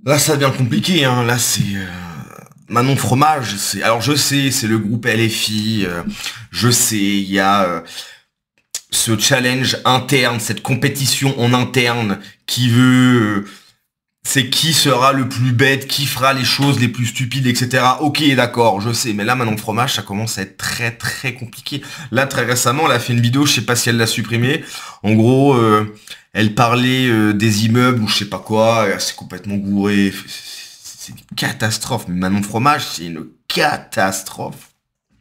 Là, ça devient compliqué, hein. Là, c'est... Manon Fromage, c'est... Alors, je sais, c'est le groupe LFI. Je sais, il y a ce challenge interne, cette compétition en interne qui veut... c'est qui sera le plus bête, qui fera les choses les plus stupides, etc. Ok, d'accord, je sais. Mais là, Manon Fromage, ça commence à être très, très compliqué. Là, très récemment, elle a fait une vidéo, je sais pas si elle l'a supprimée. En gros... elle parlait des immeubles ou je sais pas quoi, et elle s'est complètement gourée. C'est une catastrophe. Mais Manon Fromage, c'est une catastrophe.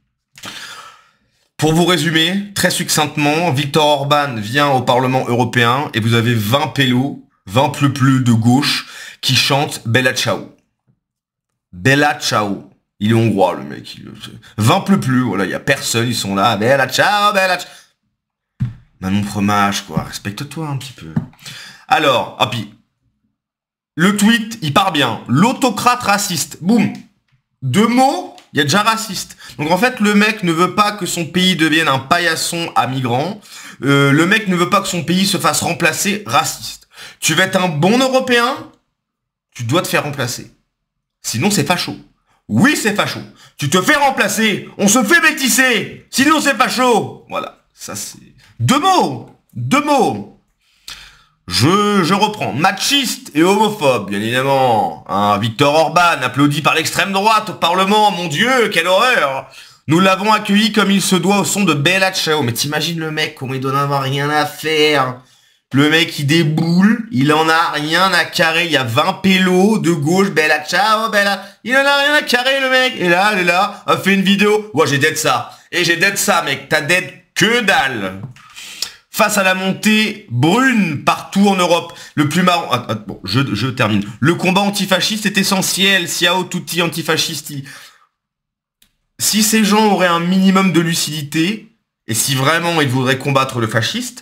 Pour vous résumer, très succinctement, Viktor Orban vient au Parlement européen et vous avez 20 pélos, 20 pleu-pleu de gauche qui chantent Bella Ciao. Bella Ciao. Il est hongrois, le mec. 20 pleu-pleu, voilà, il y a personne, ils sont là. Bella Ciao, Bella Ciao. Manon Fromage, quoi, respecte-toi un petit peu. Alors, ah puis, le tweet, il part bien. L'autocrate raciste, boum. 2 mots, il y a déjà raciste. Donc en fait, le mec ne veut pas que son pays devienne un paillasson à migrants. Le mec ne veut pas que son pays se fasse remplacer raciste. Tu veux être un bon Européen, tu dois te faire remplacer. Sinon, c'est facho. Oui, c'est facho. Tu te fais remplacer, on se fait bêtisser. Sinon, c'est facho. Voilà, ça c'est... 2 mots. 2 mots. Je reprends. Machiste et homophobe, bien évidemment. Hein, Viktor Orban, applaudi par l'extrême droite au Parlement. Mon Dieu, quelle horreur. Nous l'avons accueilli comme il se doit au son de Bella Ciao. Mais t'imagines le mec, comment il doit en avoir rien à faire. Le mec, il déboule, il en a rien à carrer. Il y a 20 pélos de gauche, Bella Ciao, Bella. Il en a rien à carrer, le mec. Et là, elle est là, a fait une vidéo. Ouais, j'ai dead ça. Et j'ai dead ça, mec. T'as dead que dalle. Face à la montée brune partout en Europe, le plus marrant... bon, je termine. Le combat antifasciste est essentiel. Ciao tutti antifascisti. Si ces gens auraient un minimum de lucidité, et si vraiment ils voudraient combattre le fascisme,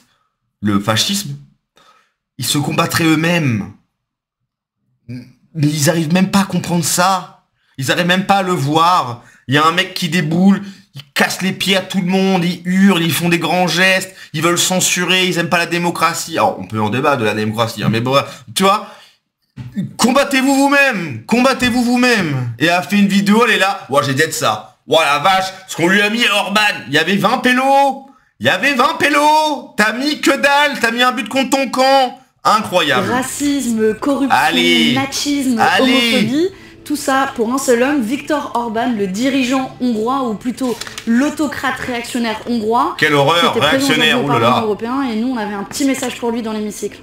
ils se combattraient eux-mêmes. Mais ils arrivent même pas à comprendre ça. Ils arrivent même pas à le voir. Il y a un mec qui déboule... Ils cassent les pieds à tout le monde, ils hurlent, ils font des grands gestes, ils veulent censurer, ils aiment pas la démocratie. Alors, on peut en débattre de la démocratie, hein, mais bon, tu vois, combattez-vous vous-même. Et elle a fait une vidéo, elle est là, ouais, j'ai dead ça. Ouais, la vache, ce qu'on lui a mis à Orban, il y avait 20 pélos. T'as mis que dalle, t'as mis un but contre ton camp. Incroyable. Racisme, corruption, machisme, homophobie. Tout ça pour un seul homme, Viktor Orban, le dirigeant hongrois, ou plutôt l'autocrate réactionnaire hongrois. Quelle horreur, réactionnaire, au Parlement européen, et nous on avait un petit message pour lui dans l'hémicycle.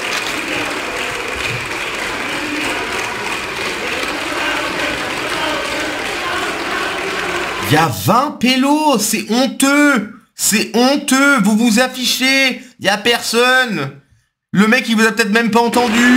Il y a 20 pélos, c'est honteux. Vous vous affichez, il y a personne. Le mec il vous a peut-être même pas entendu.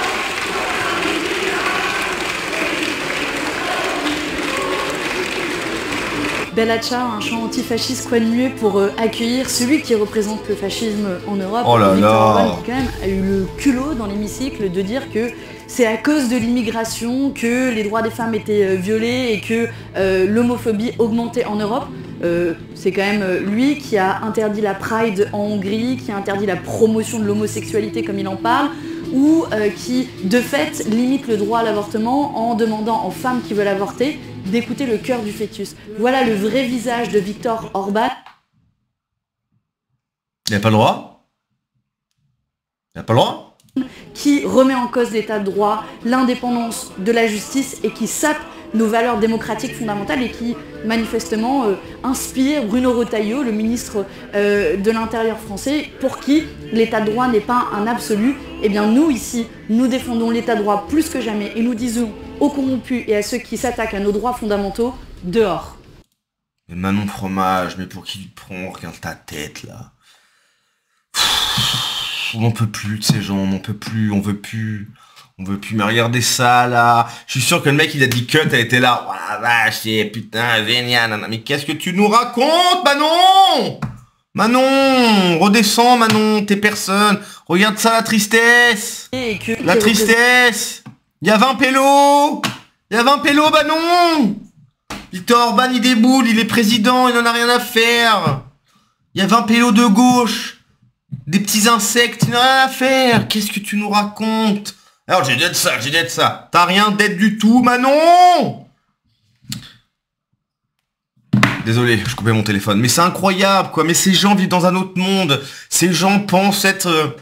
Bella Ciao, un chant antifasciste, quoi de mieux pour accueillir celui qui représente le fascisme en Europe. Oh là Viktor là. Orban, qui quand même a eu le culot dans l'hémicycle de dire que c'est à cause de l'immigration que les droits des femmes étaient violés et que l'homophobie augmentait en Europe. C'est quand même lui qui a interdit la Pride en Hongrie, qui a interdit la promotion de l'homosexualité comme il en parle, ou qui, de fait, limite le droit à l'avortement en demandant aux femmes qui veulent avorter d'écouter le cœur du fœtus. Voilà le vrai visage de Viktor Orban. Il n'a pas le droit. Qui remet en cause l'état de droit, l'indépendance de la justice et qui sape nos valeurs démocratiques fondamentales et qui, manifestement, inspire Bruno Retailleau, le ministre de l'Intérieur français, pour qui l'état de droit n'est pas un absolu. Eh bien, nous, ici, nous défendons l'état de droit plus que jamais et nous disons aux corrompus et à ceux qui s'attaquent à nos droits fondamentaux, dehors. Mais Manon Fromage, mais pour qui tu te prends? Regarde ta tête, là. On n'en peut plus de ces gens, on veut plus. Mais regardez ça, là. Je suis sûr que le mec, il a dit cut, elle était là. Oh la vache, c'est putain, génial. Mais qu'est-ce que tu nous racontes, Manon? Manon, redescends, Manon, t'es personne. Regarde ça, la tristesse. La tristesse. Il y a 20 pélos. Manon. Viktor Orban, il déboule, il est président, il en a rien à faire. Il y a 20 pélos de gauche. Des petits insectes, il n'en a rien à faire. Qu'est-ce que tu nous racontes? Alors j'ai d'être ça, j'ai d'être ça. T'as rien d'être du tout, Manon. Désolé, je coupais mon téléphone. Mais c'est incroyable, quoi. Mais ces gens vivent dans un autre monde. Ces gens pensent être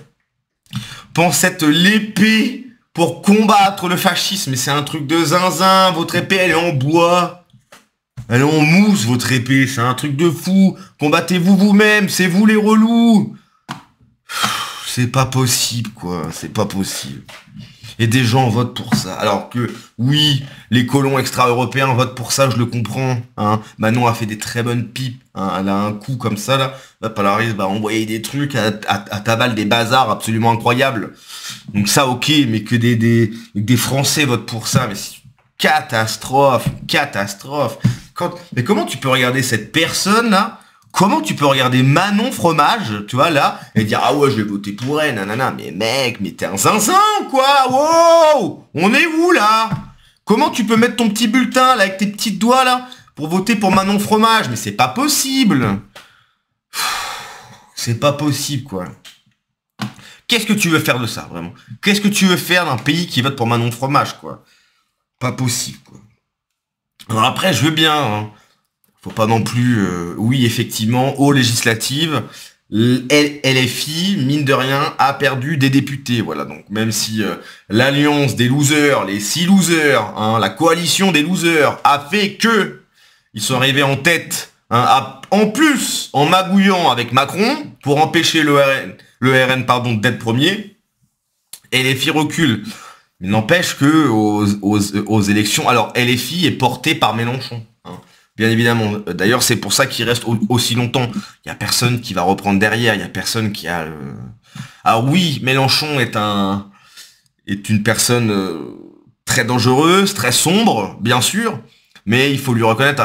l'épée pour combattre le fascisme. Mais c'est un truc de zinzin. Votre épée, elle est en bois. Elle est en mousse, votre épée. C'est un truc de fou. Combattez-vous vous-même. C'est vous les relous. C'est pas possible, quoi. C'est pas possible. Et des gens votent pour ça. Alors que, oui, les colons extra-européens votent pour ça, je le comprends. Hein. Manon a fait des très bonnes pipes. Hein. Elle a un coup comme ça, là. Là, Polaris va envoyer des trucs à Taval, des bazars absolument incroyables. Donc ça, ok, mais que des Français votent pour ça, mais c'est une catastrophe. Catastrophe. Mais comment tu peux regarder cette personne, là? Comment tu peux regarder Manon Fromage, tu vois, là, et dire, ah ouais, je vais voter pour elle, nanana, mais mec, mais t'es un zinzin, quoi, wow, on est où, là? Comment tu peux mettre ton petit bulletin, là, avec tes petits doigts, là, pour voter pour Manon Fromage? Mais c'est pas possible. C'est pas possible, quoi. Qu'est-ce que tu veux faire de ça, vraiment? Qu'est-ce que tu veux faire d'un pays qui vote pour Manon Fromage, quoi? Pas possible, quoi. Alors après, je veux bien, hein. Faut pas non plus... oui, effectivement, aux législatives, LFI, mine de rien, a perdu des députés. Voilà, donc même si l'alliance des losers, les 6 losers, hein, la coalition des losers, a fait que ils sont arrivés en tête, hein, en plus, en magouillant avec Macron, pour empêcher le RN d'être premier, LFI recule. Mais n'empêche que aux élections... Alors, LFI est porté par Mélenchon. Hein. Bien évidemment. D'ailleurs, c'est pour ça qu'il reste aussi longtemps. Il y a personne qui va reprendre derrière. Il y a personne qui a... Alors oui, Mélenchon est une personne très dangereuse, très sombre, bien sûr. Mais il faut lui reconnaître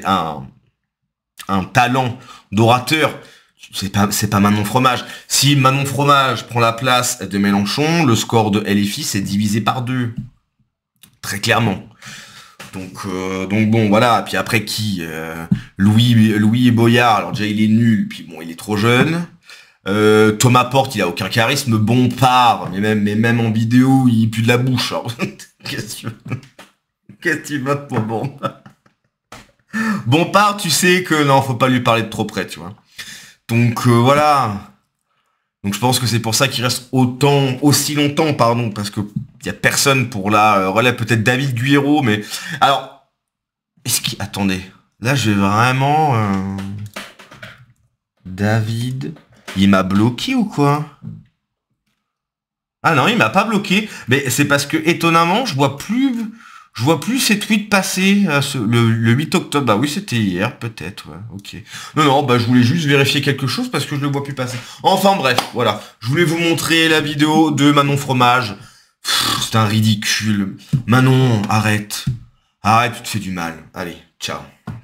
un talent d'orateur. C'est pas Manon Fromage. Si Manon Fromage prend la place de Mélenchon, le score de LFI c'est divisé par 2. Très clairement. Donc bon, voilà. Puis après qui Louis Boyard, alors déjà il est nul, puis bon, il est trop jeune. Thomas Porte, il a aucun charisme. Bompard, mais même en vidéo, il pue de la bouche. Alors, qu'est-ce que tu votes pour Bompard? Bompard, tu sais que non, faut pas lui parler de trop près, tu vois. Donc voilà. Donc je pense que c'est pour ça qu'il reste aussi longtemps, pardon, parce que il y a personne pour la relève, peut-être David Guiraud, mais alors attendez, là je vais vraiment David, il m'a bloqué ou quoi? Ah non, il m'a pas bloqué, mais c'est parce que étonnamment, je vois plus ces tweets passer le 8 octobre. Bah oui, c'était hier, peut-être, ouais, ok. Non, bah je voulais juste vérifier quelque chose parce que je le vois plus passer. Enfin bref, voilà. Je voulais vous montrer la vidéo de Manon Fromage. C'est un ridicule. Manon, arrête. Arrête, tu te fais du mal. Allez, ciao.